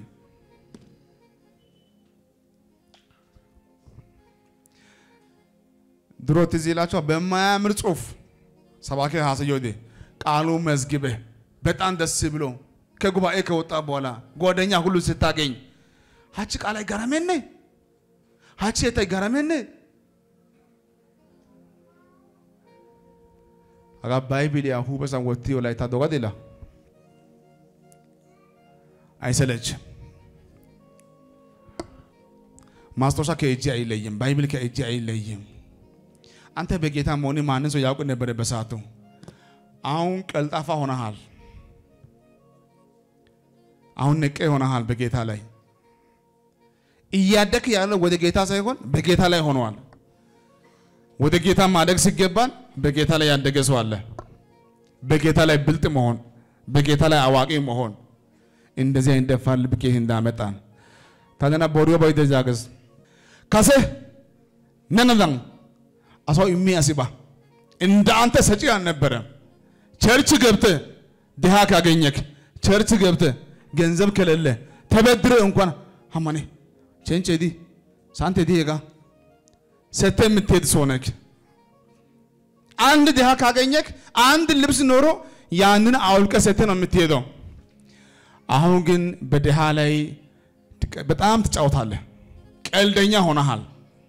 ድሮት እዚላችሁ በማያምር ጽሁፍ ሰባኪ ሐሰዮዴ ቃሉ መዝግበ በጣም ደስ ብሎ ከጉባኤ ከወጣ በኋላ ጓደኛ ሁሉ ስታገኝ ሀጭ ቃል አይገረመኝ ሀጭ የተገረመኝ አጋ ባይብል ያሁ በሳን ወጥቶ ላይ ታዶጋደላ አይሰለች ማስታወሻ ከእጅ አይለይም ባይብል ከእጅ አይለይም አንተ በጌታ መሆን ማንን ሰው ያውቅ ነበር በሰዓቱ አሁን ቀልጣፋ ሆነሃል አሁን ነቀ ሆነሃል በጌታ ላይ እያደክ ያለው ወደ ጌታ ሳይሆን በጌታ ላይ ሆነዋል ወደ ጌታ ማደግ ሲገባን በጌታ ላይ ያደገ ሰው አለ በጌታ ላይ ብልጥ መሆን በጌታ ላይ አዋቂ መሆን እንደዚህ እንደፋል ልብኬት እንዳመጣን ታደና ቦሪዮ ባይደዛገስ ካሰ ነነዛን አሳው የሚያስባ እንደ አንተ ሰጪ አልነበረ ቸርች ገብተ ደሃ ካገኘክ ቸርች ገብተ ገንዘብ ከሌለ ተበድረ እንኳን ሐማኔ ቸንቸዲ ሳንቴ ዲጋ ሰተም ትሄድ ሶነክ አንድ ደሃ ካገኘክ አንድ ልብስ ኖሮ ያንን አውልቀ ሰተ ነው የምትሄደው አሁን ግን በደሃ ላይ በጣም ተጫውታለህ ቀልደኛ ሆነሃል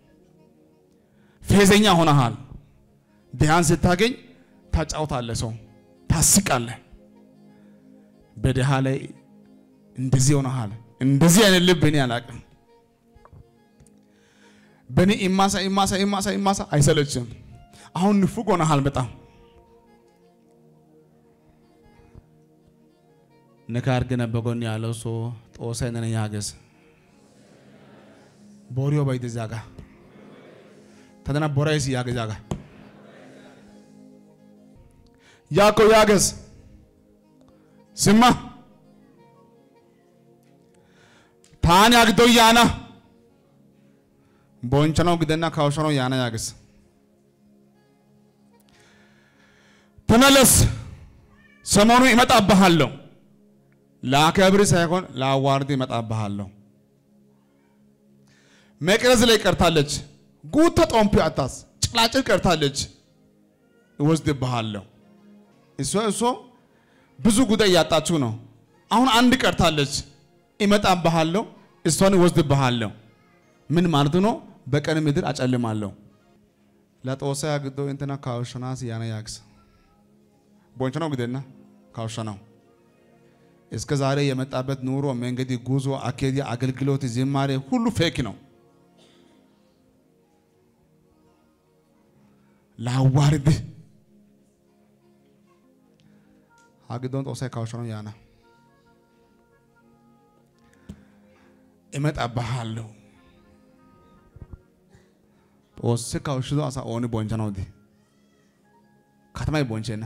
ፌዘኛ ሆነሃል ደሃን ስታገኝ ታጫውታለህ ሰው ታስቃለህ በደሃ ላይ እንደዚህ ሆነሃል እንደዚህ አይነት ልብ እኔ አላቅም በኔ ኢማሳ አይሰለችም አሁን ንፉግ ሆነሃል በጣም ነካር ግን በጎን ያለው ሰው ጦሰነን ያገስ ቦሪዮ ባይደዛጋ ተደና ቦራይስ ያገዛጋ ያኮ ያገስ ስማ ታን ያግዶ ያና ቦንቸናው ግደና ካውሸኖ ያና ያገስ ተመለስ ሰሞኑ ይመጣብሃለሁ ላከብር ሳይሆን ላዋርድ ይመጣብሃለሁ። መቅረዝ ላይ ቀርታለች። ጉታ ጦምፒ አታስ ጭላጭል ቀርታለች። እወስድብሃለሁ። እሷ ብዙ ጉዳይ ያጣችሁ ነው። አሁን አንድ ቀርታለች። ይመጣብሃለሁ። እሷን እወስድብሃለሁ። ምን ማለት ነው? በቀን ምድር አጨልማለሁ። ለጦሳ ያግዶ እንትና ካውሽናስ ያና ያክስ ቦንቸናው ግደና ካውሽናው እስከ ዛሬ የመጣበት ኑሮ መንገድ ጉዞ አኬዲ አገልግሎት ዝማሬ ሁሉ ፌክ ነው። ላዋርድ አግዶን ጦሳ ካውሽናው ያና እመጣብሃለሁ። ጦስ ካውሽዶ አሳ ኦኒ ቦንቸናው ዲ ከተማይ ቦንቸና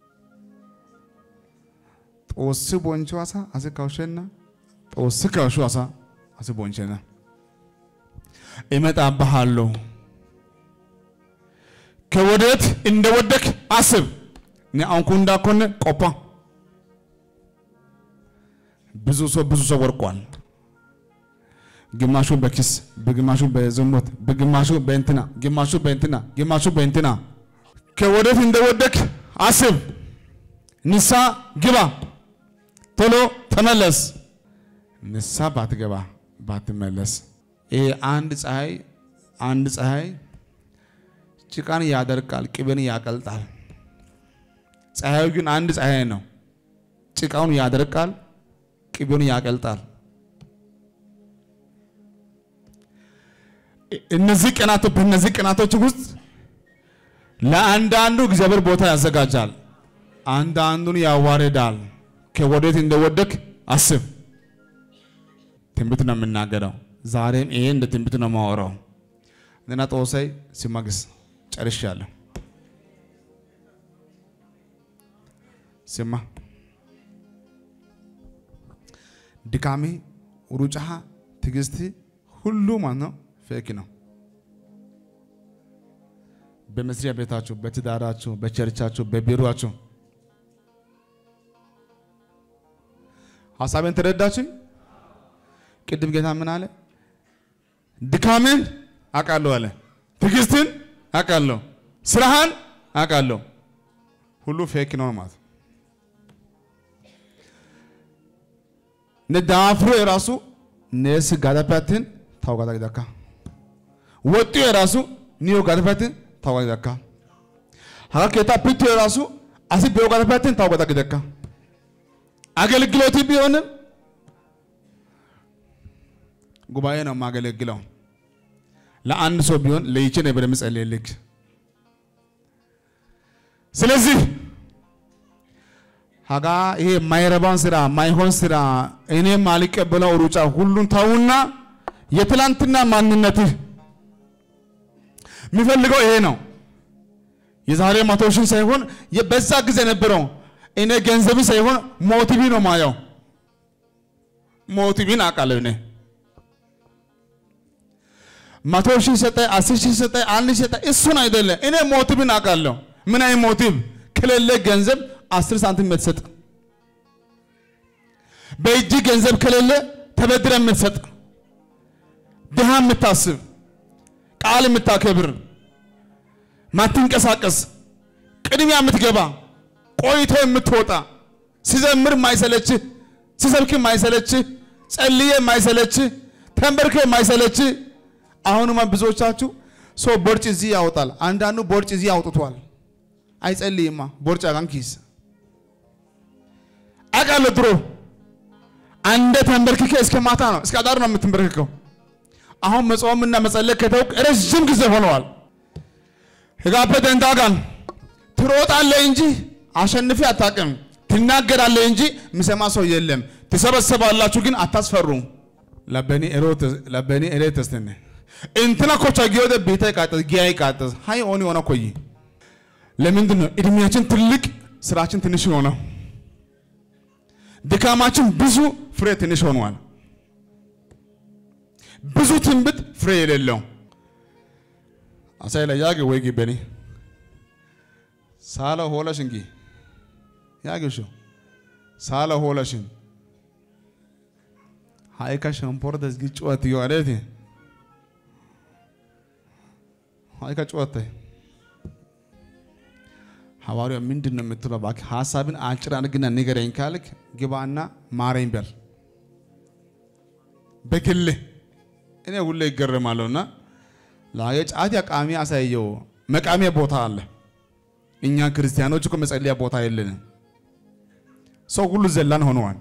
ጦስ ቦንቾ አሳ አሰ ካውሸና ጦስ ካውሹ አሳ አሰ ቦንቸና እመጣብሃለሁ። ከወዴት እንደወደክ አስብ። አሁን እንዳኮነ ቆፓ ብዙ ሰው ወርቋል። ግማሹ በኪስ በግማሹ በዝሙት በግማሹ በእንትና ግማሹ በእንትና ከወዴት እንደወደክ አስብ። ንሳ ግባ። ቶሎ ተመለስ። ንሳ ባትገባ ባትመለስ አንድ ፀሐይ ጭቃን ያደርቃል፣ ቅቤን ያቀልጣል። ፀሐዩ ግን አንድ ፀሐይ ነው። ጭቃውን ያደርቃል፣ ቅቤውን ያቀልጣል። እነዚህ ቀናቶች ውስጥ ለአንዳንዱ እግዚአብሔር ቦታ ያዘጋጃል፣ አንዳንዱን ያዋርዳል። ከወዴት እንደወደክ አስብ። ትንቢት ነው የምናገረው። ዛሬም ይሄ እንደ ትንቢት ነው የማወራው። እና ጦሳይ ሲማግስ ጨርሻለሁ። ስማ ድካሜ፣ ሩጫህ፣ ትዕግስት ሁሉ ማለት ነው ፌክ ነው። በመስሪያ ቤታችሁ፣ በትዳራችሁ፣ በቸርቻችሁ፣ በቢሮአችሁ ሐሳቤን ተረዳችሁ? ቅድም ጌታ ምን አለ? ድካምን አውቃለሁ አለ። ትዕግስትን አውቃለሁ፣ ስራህን አውቃለሁ። ሁሉ ፌክ ነው ማለት ነዳፍሮ የራሱ ነስ ጋዳፓትን ታውቃታ ይደካ ወጡ የራሱ ኒዮ ጋዳፓትን ታውቃታ ይደካ ሀከታ ፒቱ የራሱ አሲ ቢዮ ጋዳፓትን ታውቃታ ይደካ አገልግሎት ቢሆንም ጉባኤ ነው ማገለግለው። ለአንድ ሰው ቢሆን ለይቼ ነበር የምጸልይልክ። ስለዚህ ሀጋ ይሄ ማይረባን ስራ ማይሆን ስራ እኔ ማልቀበለው ሩጫ ሁሉን ታውና የትላንትና ማንነትህ የሚፈልገው ይሄ ነው። የዛሬ ማቶሽን ሳይሆን የበዛ ጊዜ ነበረው። እኔ ገንዘብ ሳይሆን ሞቲቪ ነው ማየው። ሞቲቪን አቃለው እኔ ማቶሽን ሰጠ፣ 10,000 ሰጠ፣ 1,000 ሰጠ እሱን አይደለ። እኔ ሞቲቪን አቃለው። ምን አይ ሞቲቭ ከሌለ ገንዘብ 10 ሳንቲም የምትሰጥ፣ በእጅ ገንዘብ ከሌለ ተበድረ የምትሰጥ፣ ድሃ የምታስብ፣ ቃል የምታከብር፣ ማትንቀሳቀስ፣ ቅድሚያ የምትገባ፣ ቆይቶ የምትወጣ፣ ሲዘምር ማይሰለች፣ ሲሰብክ ማይሰለች፣ ጸልየ ማይሰለች፣ ተንበርከ ማይሰለች። አሁንማ ብዙዎቻችሁ ሰው ቦርጭ እዚህ ያወጣል። አንዳንዱ ቦርጭ እዚህ ያወጥቷል። አይጸልይማ ቦርጭ አጋንኪስ አቃለ ድሮ አንደ ተንበርክከ እስከ ማታ ነው እስከ አዳር ነው የምትንበርክከው። አሁን መጾምና መጸለይ ከተውክ ረጅም ጊዜ ሆነዋል። ህጋበ ደንዳጋን ትሮጣለህ እንጂ አሸንፊ አታውቅም። ትናገራለህ እንጂ ምሰማ ሰው የለም። ትሰበሰባላችሁ ግን አታስፈሩ። ለበኒ ኤሮተስተነ እንትና ኮቻ ጊዮደ ቤተ ቃጠስ ጊያይ ቃጠስ ሃይ ኦኒ ሆነ ኮይ ለምንድን ነው እድሜያችን ትልቅ ስራችን ትንሽ ሆነ? ድካማችን ብዙ ፍሬ ትንሽ ሆኗል። ብዙ ትንቢት ፍሬ የሌለው አሳይላ ያገ ወይጊ በኒ ሳላ ሆለሽንጊ ያገሹ ሳላ ሆለሽን هايكا شامبور دزجي چوات يوالتي هايكا چوات حواريو ምንድነው የምትለው ባክ ሐሳብን አጭር አድርግና ንገረኝ ካልክ ግባና ማረኝ በል በግል እኔ ሁሌ ይገረማለሁና ላየጫት ያቃሚ አሳየው መቃሚያ ቦታ አለ እኛ ክርስቲያኖች እኮ መጸለያ ቦታ የለንም ሰው ሁሉ ዘላን ሆነዋል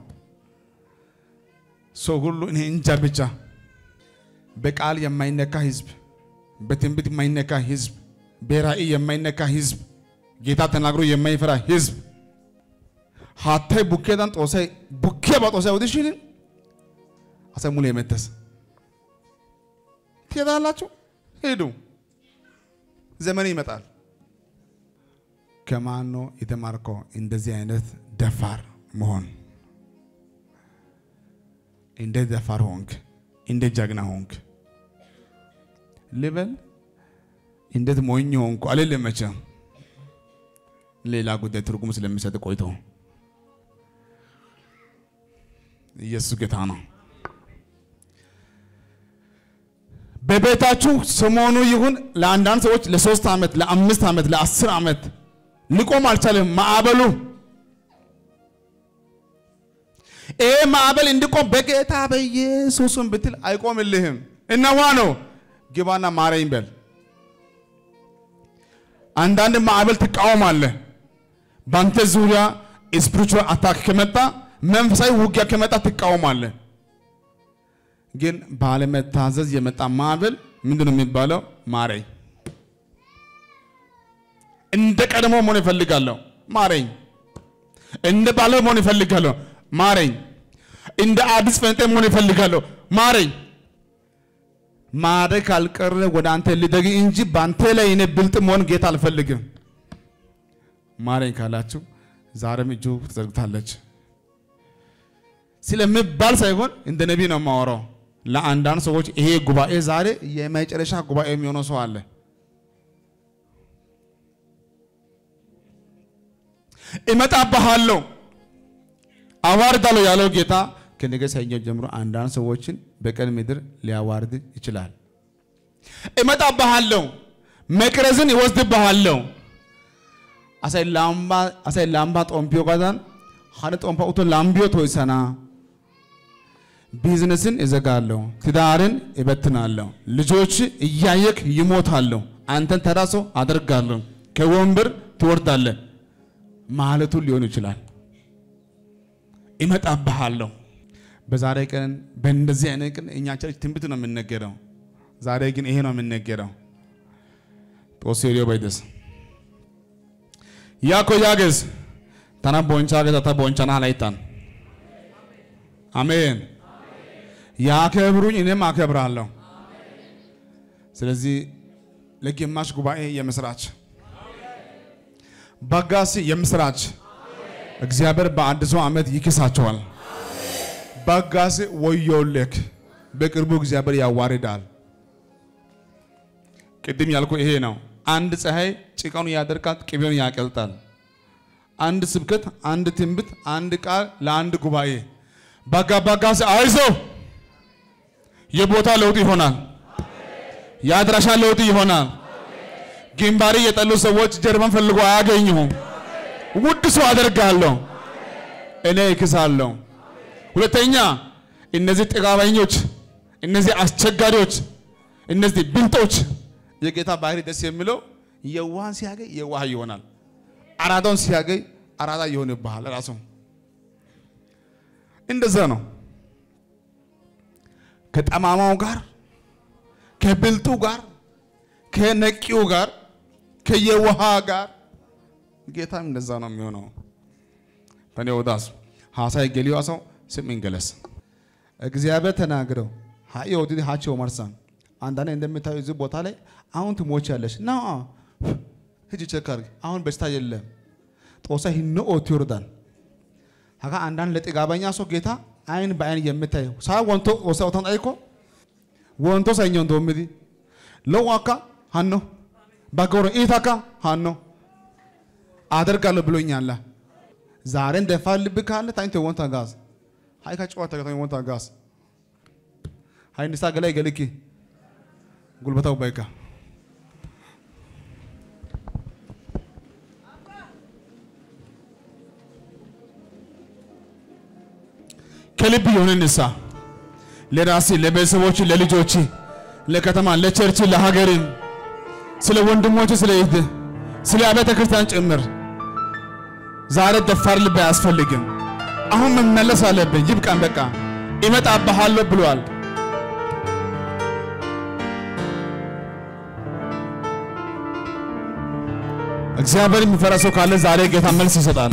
ሰው ሁሉ እኔ እንጃ ብቻ በቃል የማይነካ ህዝብ በትንቢት የማይነካ ህዝብ በራእይ የማይነካ ህዝብ ጌታ ተናግሮ የማይፈራ ህዝብ ሀታይ ቡኬዳን ጦሳይ ቡኬ ባጦሳይ ወዲሽን አሰሙለ የመተስ ትሄዳላችሁ ሄዱ ዘመን ይመጣል ከማን ነው የተማርከው እንደዚህ አይነት ደፋር መሆን እንደ ደፋር ሆንክ እንደ ጀግና ሆንክ ለበል እንደ ሞኝ ሆንኩ አለለመቸ ሌላ ጉዳይ ትርጉም ስለሚሰጥ ቆይተው ኢየሱስ ጌታ ነው በቤታችሁ ሰሞኑ ይሁን ለአንዳንድ ሰዎች ለ3 አመት ለ5 አመት ለ10 አመት ሊቆም አልቻለም ማዕበሉ ማዕበል እንዲቆም በጌታ በኢየሱስም ብትል አይቆምልህም እነሆ ነው ግባና ማረኝ በል አንዳንድ ማዕበል ትቃወማለህ ባንተ ዙሪያ ስፒሪቹዋል አታክ ከመጣ መንፈሳዊ ውጊያ ከመጣ ትቃወማለህ ግን ባለመታዘዝ የመጣ ማዕበል ምንድነው የሚባለው ማረኝ እንደ ቀድሞ መሆን ይፈልጋለሁ ማረኝ እንደ ባለው መሆን ይፈልጋለሁ ማረኝ እንደ አዲስ ፈንጤ መሆን ይፈልጋለሁ ማረኝ ማረክ አልቀረ ወደ አንተ ልደግ እንጂ ባንተ ላይ እኔ ብልጥ መሆን ጌታ አልፈልግም ማረኝ ካላችሁ ዛሬም እጁ ተዘርግታለች ስለምባል ሳይሆን እንደ ነብይ ነው ማወራው ለአንዳንድ ሰዎች ይሄ ጉባኤ ዛሬ የመጨረሻ ጉባኤ የሚሆነው ሰው አለ እመጣብሃለሁ አዋርዳለሁ ያለው ጌታ ከነገ ሰኞ ጀምሮ አንዳንድ ሰዎችን በቀን ምድር ሊያዋርድ ይችላል እመጣብሃለሁ መቅረዝን ይወስድብሃለሁ አሳይ ላምባ ጦምፒዮ ጋዳን ሀነ ጦምፓ ኡቶ ላምቢዮ ቶይሰና ቢዝነስን እዘጋለሁ ትዳርን እበትናለሁ ልጆች እያየክ ይሞታሉ አንተን ተራሶ አደርጋለሁ ከወንበር ትወርዳለህ ማለቱ ሊሆን ይችላል እመጣብሃለሁ በዛሬ ቀን በእንደዚህ አይነት ቀን እኛ ቸርች ትንቢት ነው የምንነገረው ዛሬ ግን ይሄ ነው የምንነገረው ጦሴሪዮ ባይደስ ያኮ ያገዝ ታና ቦንቻ ገታ ታ ቦንቻና ላይታን አሜን ያከብሩኝ እኔም አከብራለሁ ስለዚህ ለግማሽ ጉባኤ የምስራች ባጋሲ የምስራች እግዚአብሔር በአዲሱ ዓመት ይክሳቸዋል ባጋሲ ወዮልክ በቅርቡ እግዚአብሔር ያዋርዳል ቅድም ያልኩ ይሄ ነው አንድ ፀሐይ ጭቃውን ያደርቃል ቅቤውን ያቀልጣል አንድ ስብከት አንድ ትንቢት አንድ ቃል ለአንድ ጉባኤ ባጋሲ አይዞ የቦታ ለውጥ ይሆናል ያድራሻ ለውጥ ይሆናል ግንባሪ የጠሉ ሰዎች ጀርባን ፈልጎ አያገኙም ውድ ሰው አደርጋለሁ እኔ ይክሳለሁ ሁለተኛ እነዚህ ጥጋበኞች እነዚህ አስቸጋሪዎች እነዚህ ብልጦች የጌታ ባህሪ ደስ የሚለው የዋህን ሲያገኝ የዋህ ይሆናል አራዳውን ሲያገኝ አራዳ ይሆንብሃል ራሱ እንደዛ ነው ከጠማማው ጋር ከብልጡ ጋር ከነቂው ጋር ከየዋህ ጋር ጌታም እንደዛ ነው የሚሆነው በኔውዳስ ሐሳይ ገሊዋሰው ስምንገለስ እግዚአብሔር ተናግረው ሃይወዲ ሃቸው ማርሳን አንዳንዴ እንደምታዩ እዚህ ቦታ ላይ አሁን ትሞቻለሽ ና ሂጂ ቸካር አሁን በስታ የለም ጦሳ ሂኖ ኦቲዮርዳን ሃጋ አንዳንድ ለጥጋበኛ ሰው ጌታ አይን በአይን የምታይ ሳ ወንቶ ወሰውታን አይኮ ወንቶ ሳይኞ እንደምዲ ለዋካ ሃኖ ባጎሮ ኢታካ ሃኖ አደርጋለሁ ብሎኛል ዛሬ እንደፋልብ ካለ ታንተ ወንታ ጋዝ ሃይካ ጨዋታ ታንተ ወንታ ጋዝ ሃይ ንሳ ገላይ ገልኪ ጉልበታው ባይካ ከልብ የሆነ ንሳ ለራሴ ለቤተሰቦች ለልጆች ለከተማ ለቸርች ለሀገር ስለ ወንድሞች ስለ እህት ስለ አብያተ ክርስቲያን ጭምር ዛሬ ደፋር ልብ አያስፈልግም አሁን መመለስ አለብን ይብቃን በቃ ይመጣብሃለሁ ብሏል እግዚአብሔር የሚፈራሰው ካለ ዛሬ ጌታ መልስ ይሰጣል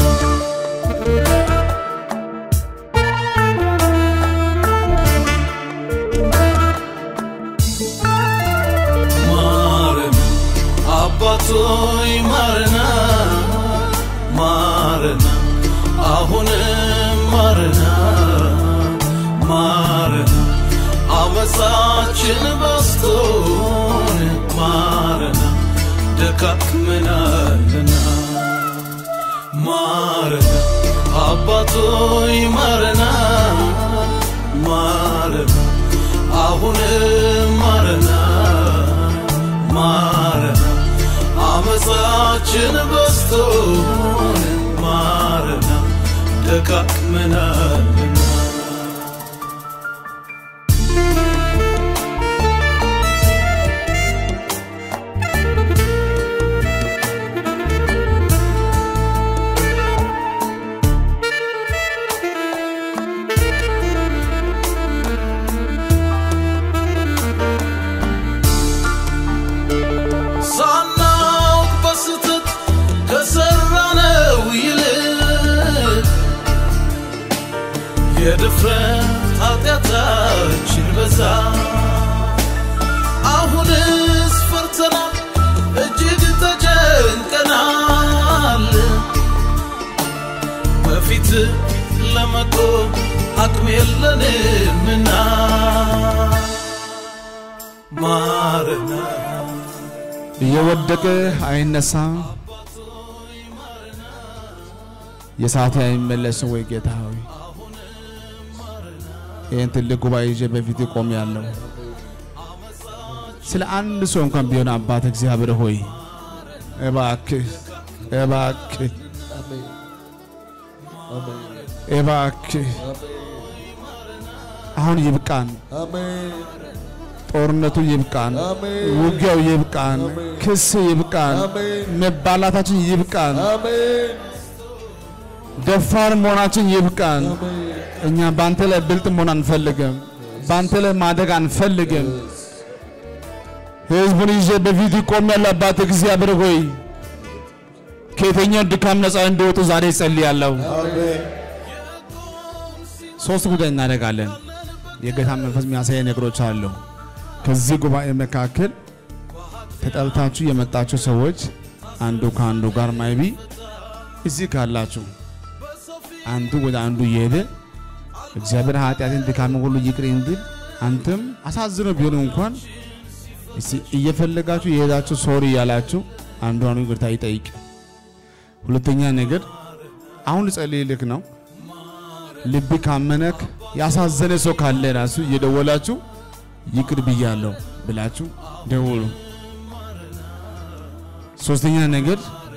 አባቶይ ማረና ማረና አሁን ማረና ማረና አመሳችን በስቶን ማረና ደካክመናልና ማረና አባቶይ ማረና ማረና አሁን ማረና ማረና አመሳችን በስቶን ማረና ደካክመናልና የድፍረት ኃጢአታችን በዛ አሁንስ ፈርተናል እጅግ ተጨንቀናል በፊት ለመቆም አቅም የለንምና ማረና እየወደቀ አይነሳም የሰዓት አይመለስም ወይ ጌታ ሆይ ይሄን ትልቅ ጉባኤ ይዤ በፊት ቆም ያለው ስለ አንድ ሰው እንኳን ቢሆን አባት እግዚአብሔር ሆይ እባክህ እባክህ እባክህ አሁን ይብቃን ጦርነቱ ይብቃን ውጊያው ይብቃን ክስ ይብቃን መባላታችን ይብቃን ደፋር መሆናችን ይብቃን እኛ ባንተ ላይ ብልጥ መሆን አንፈልግም ባንተ ላይ ማደግ አንፈልግም ህዝቡን ይዤ በፊት ቆም ያለባት እግዚአብሔር ሆይ ከየትኛው ድካም ነፃ እንዲወጡ ዛሬ ጸልያለሁ ሶስት ጉዳይ እናደርጋለን የጌታ መንፈስ የሚያሳይ ነገሮች አሉ ከዚህ ጉባኤ መካከል ተጣልታችሁ የመጣችሁ ሰዎች አንዱ ከአንዱ ጋር ማይቢ እዚህ ካላችሁ አንዱ ወደ አንዱ ይሄደ እግዚአብሔር ኃጢአትን ድካም ሁሉ ይቅር እንዲል አንተም አሳዝኖ ቢሆን እንኳን እየፈለጋችሁ ይሄዳችሁ ሶሪ ያላችሁ አንዱ አንዱ ይቅርታ ይጠይቅ ሁለተኛ ነገር አሁን ጸልይልክ ነው ልብ ካመነክ ያሳዘነ ሰው ካለ ራሱ እየደወላችሁ ይቅር ብያለሁ ብላችሁ ደውሉ ሶስተኛ ነገር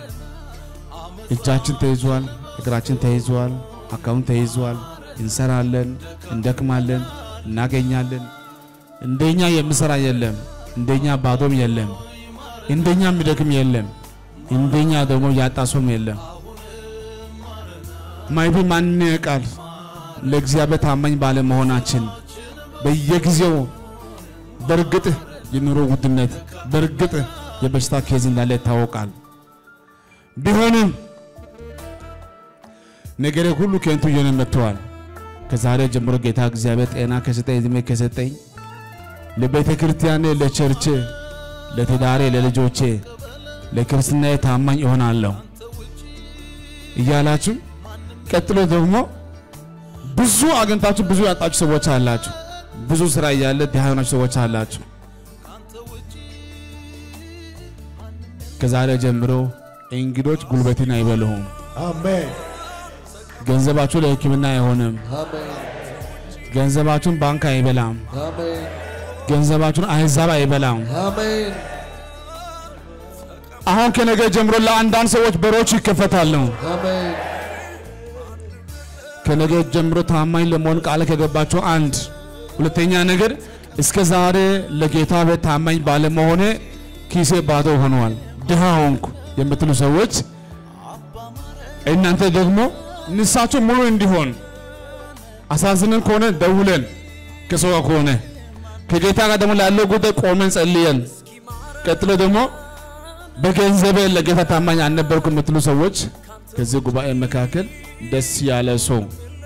እጃችን ተይዟል እግራችን ተይዟል አካውንት ተይዟል እንሰራለን እንደክማለን እናገኛለን እንደኛ የምሰራ የለም እንደኛ ባዶም የለም እንደኛ ምደክም የለም እንደኛ ደግሞ ያጣሶም የለም ማይቢ ማን ያቃል ለእግዚአብሔር ታማኝ ባለ መሆናችን በየጊዜው በርግጥ የኑሮ ውድነት በርግጥ የበሽታ ኬዝ እንዳለ ታወቃል ቢሆንም ነገሬ ሁሉ ከንቱ የሆነ መጥቷል ከዛሬ ጀምሮ ጌታ እግዚአብሔር ጤና ከሰጠኝ እድሜ ከሰጠኝ ለቤተ ክርስቲያኔ ለቸርች ለትዳሬ ለልጆቼ ለክርስቲያኔ ታማኝ እሆናለሁ እያላችሁ ቀጥሎ ደግሞ ብዙ አገንታችሁ ብዙ ያጣችሁ ሰዎች አላችሁ ብዙ ስራ ያለ ዲያናችሁ ሰዎች አላችሁ ከዛሬ ጀምሮ እንግዶች ጉልበትን አይበሉም አሜን ገንዘባችሁ ለሕክምና አይሆንም ገንዘባችሁን ባንክ አይበላም አሜን ገንዘባችሁን አህዛብ አይበላም አሜን አሁን ከነገ ጀምሮ ለአንዳንድ ሰዎች በሮች ይከፈታሉ አሜን ከነገ ጀምሮ ታማኝ ለመሆን ቃል ከገባችሁ አንድ ሁለተኛ ነገር እስከ ዛሬ ለጌታ ቤት ታማኝ ባለመሆኔ ኪሴ ባዶ ሆኗል ድሃ ሆንኩ የምትሉ ሰዎች እናንተ ደግሞ ንሳችሁ ሙሉ እንዲሆን አሳዝነን ከሆነ ደውለን ከሰው ከሆነ ከጌታ ጋር ደግሞ ላለው ጉዳይ ቆመን ጸልየን ቀጥሎ ደግሞ በገንዘብ ለጌታ ታማኝ አልነበርኩም የምትሉ ሰዎች ከዚህ ጉባኤ መካከል ደስ ያለ ሰው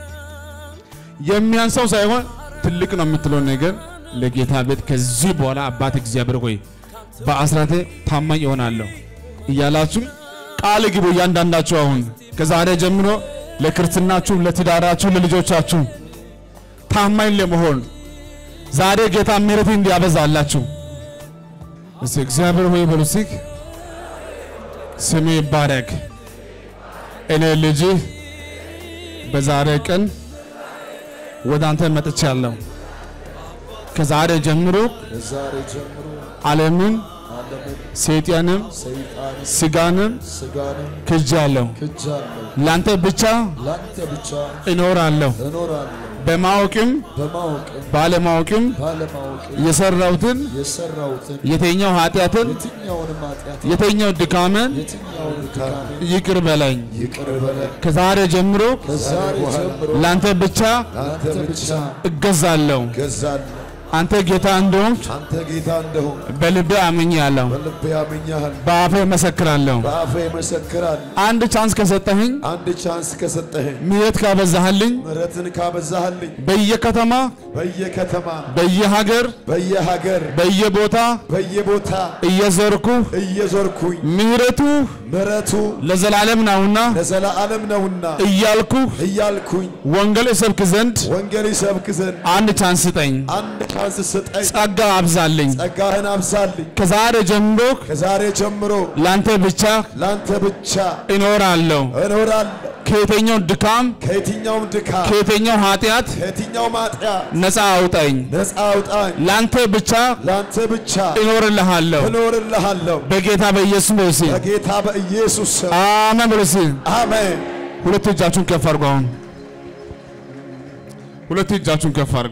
የሚያንሰው ሳይሆን ትልቅ ነው የምትለው ነገር ለጌታ ቤት ከዚህ በኋላ አባት እግዚአብሔር ሆይ በአስራቴ ታማኝ ይሆናለሁ እያላችሁ ቃል ግቡ ያንዳንዳችሁ አሁን ከዛሬ ጀምሮ ለክርስትናችሁ ለትዳራችሁ ለልጆቻችሁ ታማኝ ለመሆን ዛሬ ጌታ ምሕረት እንዲያበዛላችሁ እስቲ እግዚአብሔር ሆይ በሉሲክ ስሜ ይባረክ እኔ ልጅ በዛሬ ቀን ወደ አንተ መጥቻለሁ ከዛሬ ጀምሮ ዓለምን ሰይጣንም ስጋንም ክጃለሁ ላንተ ብቻ እኖራለሁ በማወቅም ባለማወቅም የሰራውትን የተኛው ኃጢአትን የተኛው ድካምን ይቅር በለኝ ከዛሬ ጀምሮ ላንተ ብቻ እገዛለሁ አንተ ጌታ እንደሆንክ በልቤ አምኛለሁ በአፌ መሰክራለሁ አንድ ቻንስ ከሰጠኸኝ ምሕረት ካበዛህልኝ በየከተማ በየሀገር በየቦታ እየዞርኩ ምሕረቱ ለዘላለም ነውና እያልኩኝ ወንጌል እሰብክ ዘንድ አንድ ቻንስ ስጠኝ ጸጋ አብዛልኝ ከዛሬ ጀምሮ ላንተ ብቻ እኖራለሁ ከየትኛው ድካም ከየትኛው ኃጢአት ነፃ አውጣኝ ላንተ ብቻ እኖርልሃለሁ በጌታ በኢየሱስ አሜን ብለሲ አሜን ሁለት እጃችሁን ከፍ አድርጉ አሁን ሁለት እጃችሁን ከፍ አድርጉ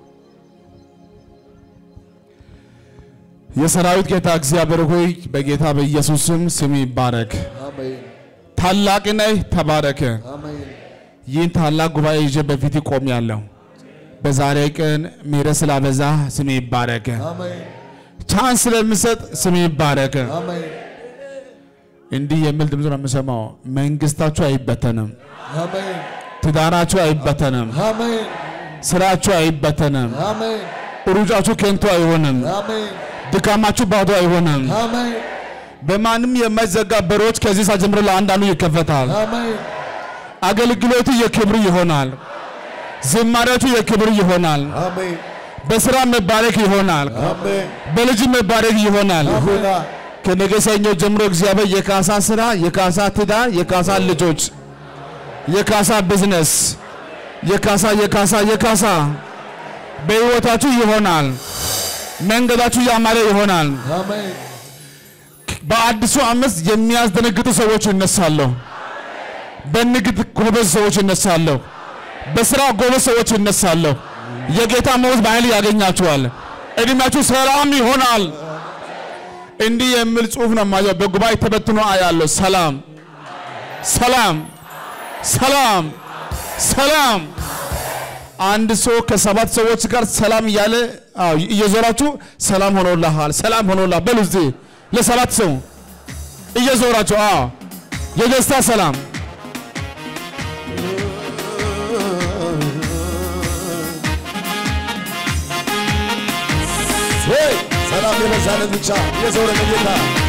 የሰራዊት ጌታ እግዚአብሔር ሆይ በጌታ በኢየሱስ ስም ይባረክ አሜን ታላቅ ነህ ተባረክ አሜን ይህን ታላቅ ጉባኤ ይዤ በፊት ቆሜያለሁ በዛሬ ቀን ምሕረት ስላበዛ ስም ይባረክ አሜን ቻንስ ለምሰጥ ስም ይባረክ አሜን እንዲህ የሚል ድምጽ ነው የምሰማው መንግስታችሁ አይበተንም አሜን ትዳራችሁ አይበተንም አሜን ስራችሁ አይበተንም አሜን ሩጫችሁ ከንቱ አይሆንም አሜን ድካማችሁ ባዶ አይሆንም አሜን በማንም የማይዘጋ በሮች ከዚህ ሰዓት ጀምሮ ለአንዳንዱ ይከፈታል አሜን አገልግሎቱ የክብር ይሆናል ዝማሬቱ የክብር ይሆናል አሜን በስራ መባረክ ይሆናል አሜን በልጅ መባረክ ይሆናል ከነገ ሰኞ ጀምሮ እግዚአብሔር የካሳ ስራ የካሳ ትዳር የካሳ ልጆች የካሳ ቢዝነስ የካሳ በህይወታችሁ ይሆናል መንገዳችሁ ያማረ ይሆናል አሜን በአዲሱ ዓመት የሚያስደነግጡ ሰዎች ይነሳሉ በንግድ ጎበዝ ሰዎች ይነሳሉ በስራ ጎበዝ ሰዎች ይነሳሉ የጌታ ሞት በኃይል ያገኛቸዋል እድሜያችሁ ሰላም ይሆናል እንዲህ የሚል ጽሑፍ ነው ማለት በጉባኤ ተበትኖ አያለው ሰላም አንድ ሰው ከሰባት ሰዎች ጋር ሰላም ያለ እየዞራችሁ ሰላም ሆኖላል በሉዚ ለሰባት ሰው እየዞራችሁ የደስታ ሰላም ሰላም የበዛለት ብቻ የዞረ ጌታ